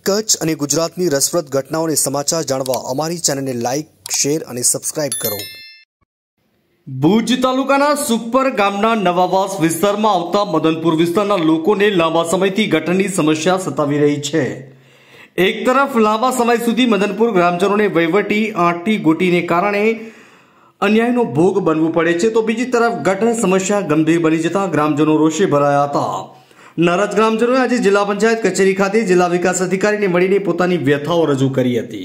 કચ્છ અને ગુજરાતની રસપ્રદ ઘટનાઓને સમાચાર જાણવા અમારી ચેનલને લાઇક, શેર અને સબસ્ક્રાઇબ કરો। ભુજ તાલુકાના સુખપર ગામના નવાવાસ વિસ્તારમાં આવતા મદનપુર વિસ્તારના લોકોને લાંબા સમયથી ગટરની સમસ્યા સતાવી રહી છે। એક તરફ લાંબા સમય સુધી મદનપુર ગ્રામજનોને વહીવટી આંટી ગોટીને કારણે અન્યાયનો ભોગ બનવું પડે છે, તો બીજી તરફ ગટર સમસ્યા ગંભીર બની જતા ગ્રામજનો રોષે ભરાયા હતા। નારાજ ગ્રામજનોએ આજે જિલ્લા પંચાયત કચેરી ખાતે જિલ્લા વિકાસ અધિકારીને મળીને પોતાની વ્યથાઓ રજૂ કરી હતી।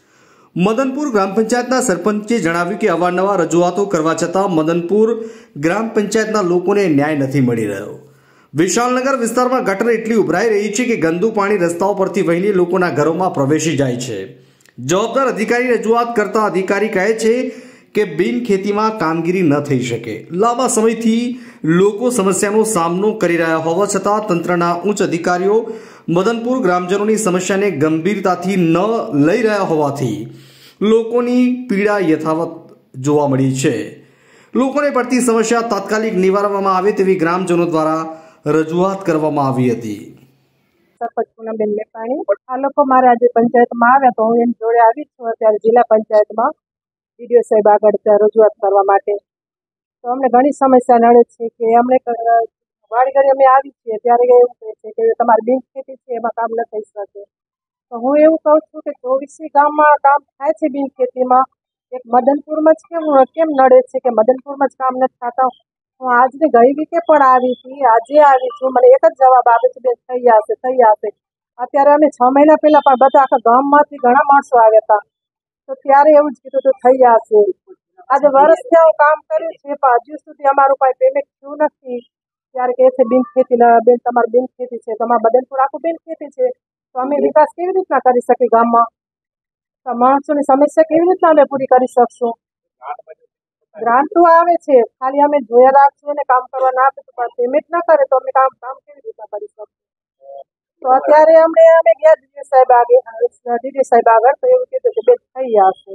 મદનપુર ગ્રામ પંચાયતના સરપંચે જણાવ્યું કે અવારનવાર રજૂઆતો કરવા છતાં મદનપુર ગ્રામ પંચાયતના લોકોને ન્યાય નથી મળી રહ્યો। વિશાલનગર વિસ્તારમાં ગટર એટલી ઉભરાઈ રહી છે કે ગંદુ પાણી રસ્તાઓ પરથી વહીને લોકોના ઘરોમાં પ્રવેશી જાય છે। જવાબદાર અધિકારી રજૂઆત કરતા અધિકારી કહે છે કે બિન ખેતીમાં કામગીરી ન થઈ શકે। લાંબા સમયથી લોકો સમસ્યાનો સામનો કરી રહ્યા હોવા છતાં તંત્રના ઉચ્ચ અધિકારીઓ મદનપુર ગ્રામજનોની સમસ્યાને ગંભીરતાથી ન લઈ રહ્યા હોવાથી લોકોની પીડા યથાવત જોવા મળી છે। લોકોને પડતી સમસ્યા તાત્કાલિક નિવારવામાં આવે તેવી ગ્રામજનો દ્વારા રજૂઆત કરવામાં આવી હતી। સરપંચ પૂનમબેન મેપાણી, આ લોકો મારે આજે પંચાયતમાં આવ્યા તો હું એમ જોડે આવી છું અત્યારે જિલ્લા પંચાયતમાં ડીડીઓ સાહેબ આગળ ત્યાં રજૂઆત કરવા માટે। તો અમને ઘણી સમસ્યા નડે છે કે અમને વાડી ઘડી અમે આવી છીએ ત્યારે એવું કહે છે કે તમારી બિન ખેતી છે એમાં કામ ન થઈ શકે। તો હું એવું કહું છું કે 24 ગામમાં કામ થાય છે બિન ખેતીમાં, એક મદનપુરમાં જ કેમ નડે છે કે મદનપુરમાં જ કામ નથી થતા। હું આજની ગઈ વીકે પણ આવી હતી, આજે આવી છું, મને એક જ જવાબ આવે છે બેન થઈ જશે। અત્યારે અમે 6 મહિના પહેલા પણ બધા આખા ગામમાંથી ઘણા માણસો આવ્યા હતા તો ત્યારે એવું જ કીધું તો થઈ જશે। આજે વર્ષથી હું કામ કર્યું છે પણ હજુ સુધી અમારું કાંઈ પેમેન્ટ થયું નથી। ત્યારે કહે છે બિન ખેતી બેન તમારી બિન ખેતી છે, તમારા મદનપુર આખું બિન ખેતી છે તો અમે વિકાસ કેવી રીતના કરી શકીએ ગામમાં? તો માણસોની સમસ્યા કેવી રીતના અમે પૂરી કરી શકશું? ગ્રાન્ટો આવે છે, ખાલી અમે જોયા રાખશું અને કામ કરવા ના આપે તો પેમેન્ટ ના કરે તો અમે કામ કેવી રીતના કરી શકશું? તો અત્યારે અમે ગયા ડીડીઓ સાહેબ આગળ તો એવું કીધું કે બેન થઈ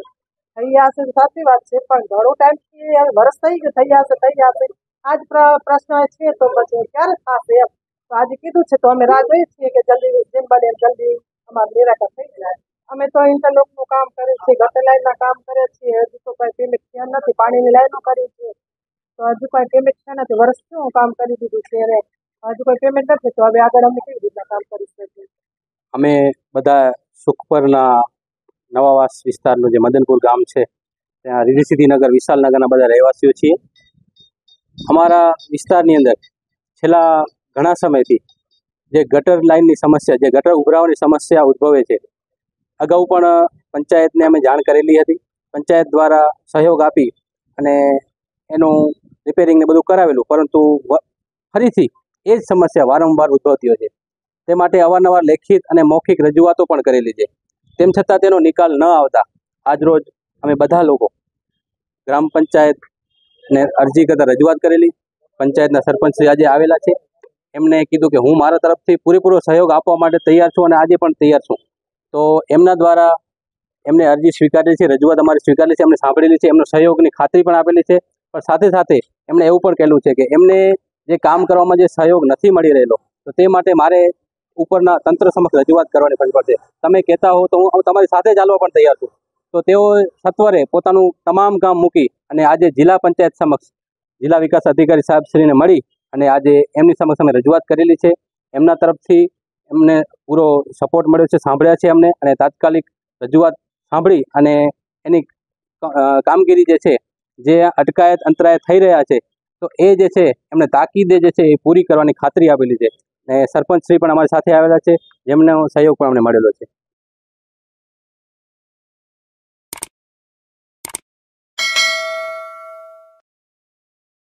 જશે સાચી વાત છે પણ ઘણો ટાઈમથી વર્ષ થઈ ગયું થઈ જશે આજ પ્રશ્ન છે તો પછી ક્યારે થશે એમ? તો આજે કીધું છે તો અમે રાહ જોઈએ છીએ કે જલ્દી જેમ બને એમ જલ્દી અમારું નિરાકરણ થઈ જાય। અમે તો ઇન્ટરલોકનું કામ કરીએ છીએ, ગટર લાઈનના કામ કરીએ છીએ, હજુ તો કાંઈ પેમેન્ટ થયા નથી। પાણીની લાઈનો કરી છે તો હજુ કાંઈ પેમેન્ટ થયા નથી। વર્ષથી હું કામ કરી દીધું છે અને હજુ કોઈ પેમેન્ટ નથી તો હવે આગળ અમે કેવી રીતના કામ કરી શકીએ? અમે બધા સુખપરના નવાવાસ વિસ્તારનું જે મદનપુર ગામ છે ત્યાં રીધિસિદ્ધિનગર વિશાલનગરના બધા રહેવાસીઓ છીએ। અમારા વિસ્તારની અંદર છેલ્લા ઘણા સમયથી જે ગટર લાઇનની સમસ્યા, જે ગટર ઉભરાવાની સમસ્યા ઉદ્ભવે છે, અગાઉ પણ પંચાયતને અમે જાણ કરેલી હતી। પંચાયત દ્વારા સહયોગ આપી અને એનું રિપેરિંગને બધું કરાવેલું, પરંતુ ફરીથી એ જ સમસ્યા વારંવાર ઉદ્ભવતી હોય છે। તે માટે અવારનવાર લેખિત અને મૌખિક રજૂઆતો પણ કરેલી છે, તેમ છતાં તેનો નિકાલ ન આવતા આજરોજ અમે બધા લોકો ગ્રામ પંચાયતને અરજી કરતા રજૂઆત કરેલી। પંચાયતના સરપંચશ્રી આજે આવેલા છે, એમને કીધું કે હું મારા તરફથી પૂરેપૂરો સહયોગ આપવા માટે તૈયાર છું અને આજે પણ તૈયાર છું। તો એમના દ્વારા એમને અરજી સ્વીકારેલી છે, રજૂઆત અમારી સ્વીકારેલી છે, એમને સાંભળેલી છે, એમનો સહયોગની ખાતરી પણ આપેલી છે। પણ સાથે સાથે એમણે એવું પણ કહેલું છે કે એમને જે કામ કરવામાં જે સહયોગ નથી મળી રહેલો તો તે માટે મારે ઉપરના તંત્ર સમક્ષ રજૂઆત કરવાની ફરજ પડશે। તમે કહેતા હો તો હું તમારી સાથે ચાલવા પણ તૈયાર છું। તો તેઓ સત્વરે પોતાનું તમામ કામ મૂકી અને આજે જિલ્લા પંચાયત સમક્ષ જિલ્લા વિકાસ અધિકારી સાહેબશ્રીને મળી અને આજે એમની સમક્ષ અમે રજૂઆત કરેલી છે। એમના તરફથી એમને પૂરો સપોર્ટ મળ્યો છે, સાંભળ્યા છે અમને અને તાત્કાલિક રજૂઆત સાંભળી અને એની કામગીરી જે છે, જે અટકાયત અંતરાય થઈ રહ્યા છે તો એ જે છે એમને તાકીદે જે છે એ પૂરી કરવાની ખાતરી આપેલી છે। અને સરપંચશ્રી પણ અમારી સાથે આવેલા છે, જેમનો સહયોગ પણ અમને મળેલો છે।